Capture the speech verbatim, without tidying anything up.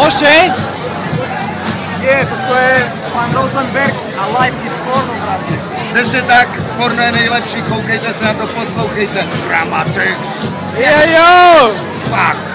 Ošej? Je, toto je pan Rosenberg a Life is Porno, bratě. Přesně tak, porno je nejlepší, koukejte se na to, poslouchejte. Dramatics. Je, jo! Fuck.